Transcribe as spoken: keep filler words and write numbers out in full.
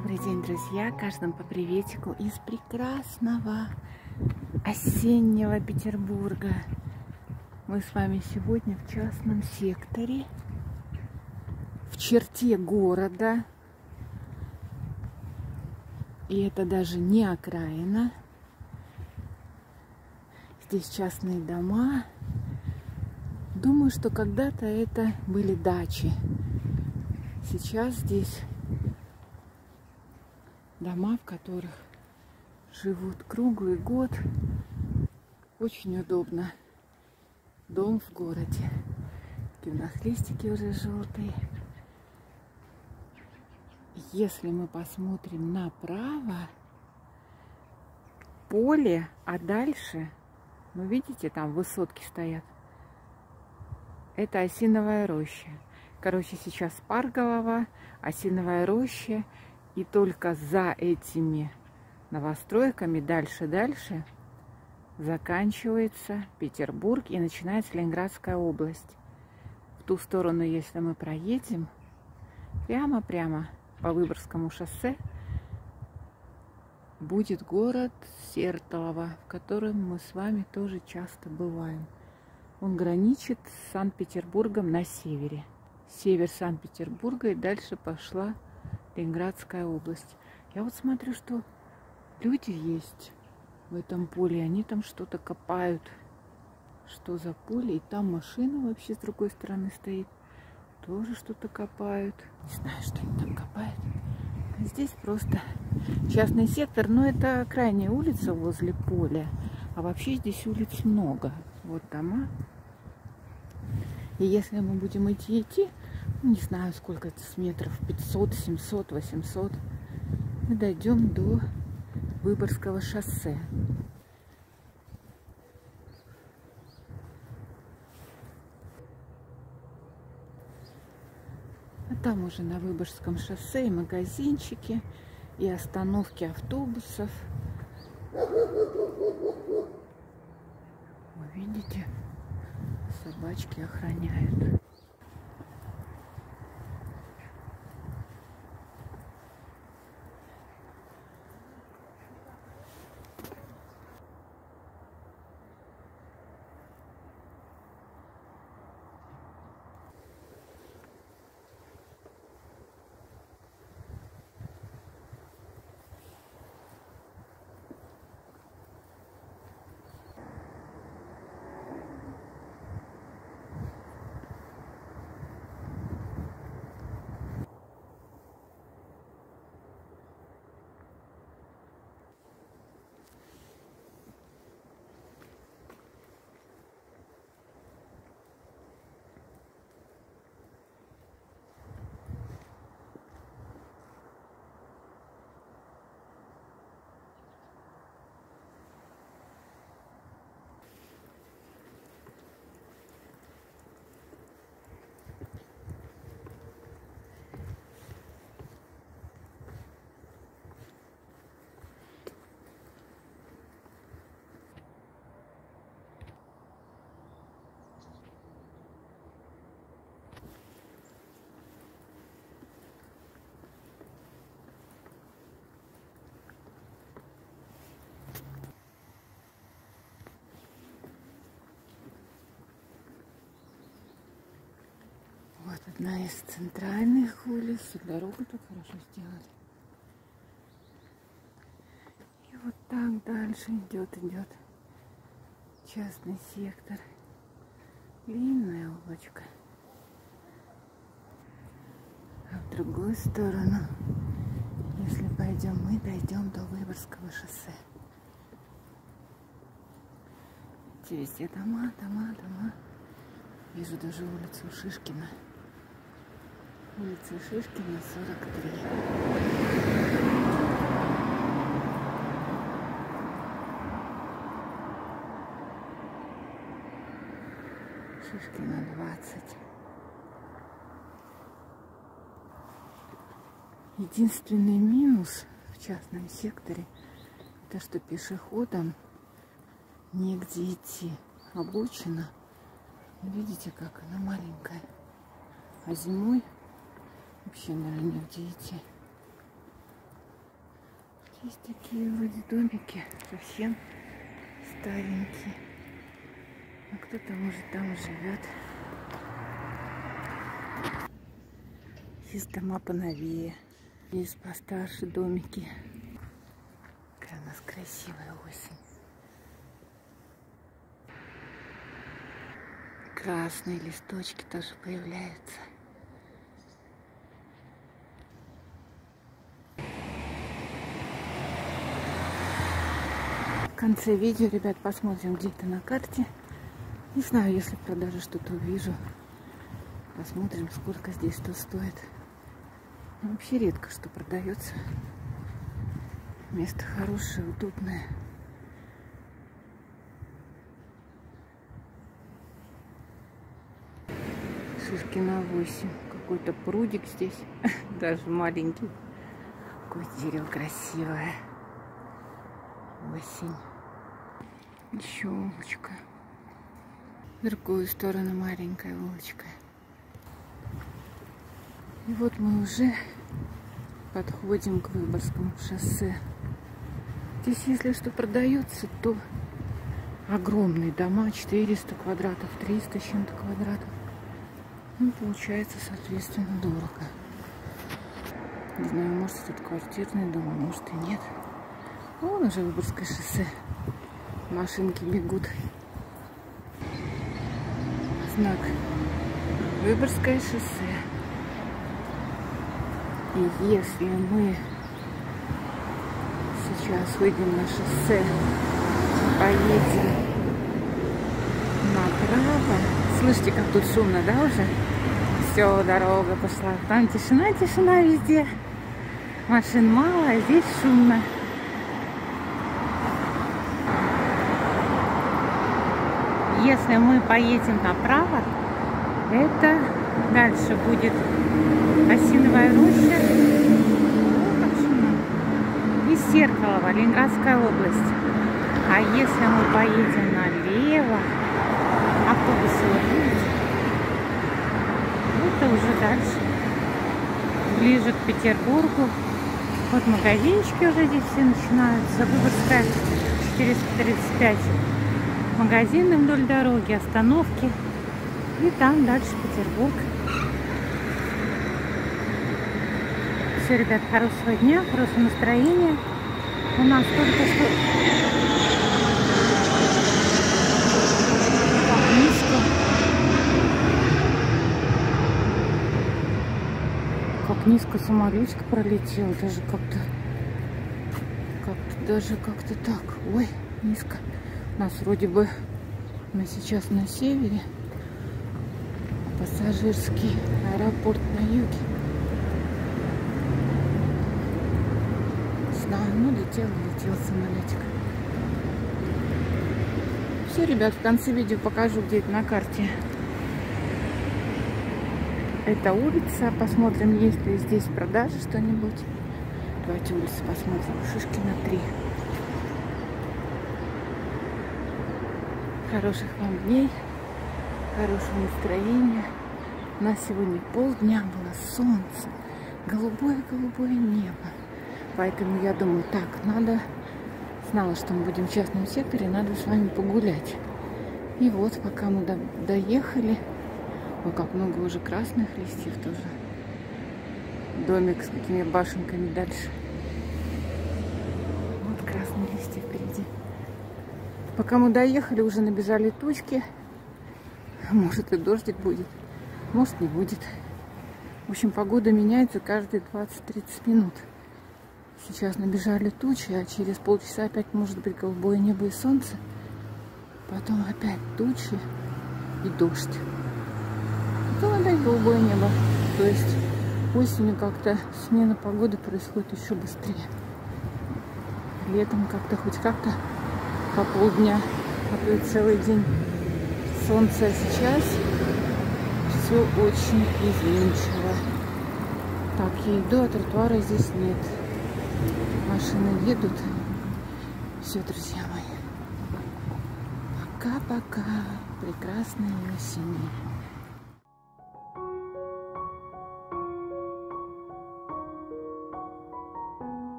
Добрый день, друзья! Каждому по приветику из прекрасного осеннего Петербурга. Мы с вами сегодня в частном секторе, в черте города. И это даже не окраина. Здесь частные дома. Думаю, что когда-то это были дачи. Сейчас здесь дома, в которых живут круглый год. Очень удобно. Дом в городе. Такие у нас листики уже желтые. Если мы посмотрим направо, поле, а дальше, ну видите, там высотки стоят. Это осиновая роща. Короче, сейчас парк Голова, осиновая роща. И только за этими новостройками дальше-дальше заканчивается Петербург и начинается Ленинградская область. В ту сторону, если мы проедем, прямо-прямо по Выборгскому шоссе, будет город Сертолово, в котором мы с вами тоже часто бываем. Он граничит с Санкт-Петербургом на севере. Север Санкт-Петербурга, и дальше пошла Ленинградская область. Я вот смотрю, что люди есть в этом поле. Они там что-то копают. Что за поле? И там машина вообще с другой стороны стоит. Тоже что-то копают. Не знаю, что они там копают. А здесь просто частный сектор. Но это крайняя улица возле поля. А вообще здесь улиц много. Вот дома. И если мы будем идти идти, не знаю, сколько это с метров, пятьсот, семьсот, восемьсот. Мы дойдем до Выборгского шоссе. А там уже на Выборгском шоссе и магазинчики, и остановки автобусов. Вы видите, собачки охраняют. Вот одна из центральных улиц. Дорогу тут хорошо сделали. И вот так дальше идет, идет частный сектор. Длинная улочка. А в другую сторону, если пойдем, мы дойдем до Выборгского шоссе. Везде дома, дома, дома. Вижу даже улицу Шишкина. Улица Шишкина, сорок три. Шишкина, двадцать. Единственный минус в частном секторе — это что пешеходам негде идти. Обочина. Видите, как она маленькая. А зимой вообще, наверное, негде идти. Есть такие вроде домики, совсем старенькие. А кто-то, может, там и живет. Есть дома поновее. Есть постарше домики. Какая у нас красивая осень. Красные листочки тоже появляются. В конце видео, ребят, посмотрим где-то на карте. Не знаю, если в продаже что-то увижу. Посмотрим, сколько здесь что стоит. Но вообще редко что продается. Место хорошее, удобное. Шишкина восемь. Какой-то прудик здесь. Даже маленький. Какое дерево красивое. Осень. Еще улочка. В другую сторону маленькая улочка. И вот мы уже подходим к Выборгскому шоссе. Здесь, если что продается, то огромные дома, четыреста квадратов, триста с чем-то квадратов. Ну, получается, соответственно, дорого. Не знаю, может, это квартирный дом, а может и нет. Вон уже Выборгское шоссе. Машинки бегут. Знак Выборгское шоссе. И если мы сейчас выйдем на шоссе, поедем направо. Слышите, как тут шумно, да, уже? Все, дорога пошла. Там тишина, тишина везде. Машин мало, а здесь шумно. Если мы поедем направо, это дальше будет Осиновая роща и Серкалово, Ленинградская область. А если мы поедем налево, автобусы видите, это уже дальше, ближе к Петербургу. Вот магазинчики уже здесь все начинаются. Выборгская четыреста тридцать пять. Магазины вдоль дороги, остановки. И там дальше Петербург. Все, ребят, хорошего дня, хорошего настроения. У нас только что низко. Как низко самолетик пролетел. Даже как-то как-то даже как-то так. Ой, низко. У нас вроде бы мы сейчас на севере. Пассажирский аэропорт на юге. Знаю, ну летел, летел самолетик. Все, ребят, в конце видео покажу, где это на карте. Это улица. Посмотрим, есть ли здесь в продаже что-нибудь. Давайте улицу посмотрим. Шишкина три. Хороших вам дней, хорошего настроения. У нас сегодня полдня было солнце, голубое-голубое небо. Поэтому я думаю, так, надо, знала, что мы будем в частном секторе, надо с вами погулять. И вот, пока мы до, доехали, ой, как много уже красных листьев тоже. Домик с какими башенками дальше. Вот красные листья впереди. Пока мы доехали, уже набежали тучки. Может, и дождик будет, может, не будет. В общем, погода меняется каждые двадцать-тридцать минут. Сейчас набежали тучи, а через полчаса опять может быть голубое небо и солнце. Потом опять тучи и дождь. Потом опять голубое небо. То есть осенью как-то смена погоды происходит еще быстрее. Летом как-то хоть как-то по полдня, а то и целый день солнце. А сейчас все очень изменчиво. Так, я иду, а тротуара здесь нет. Машины едут. Все, друзья мои. Пока-пока. Прекрасной осени.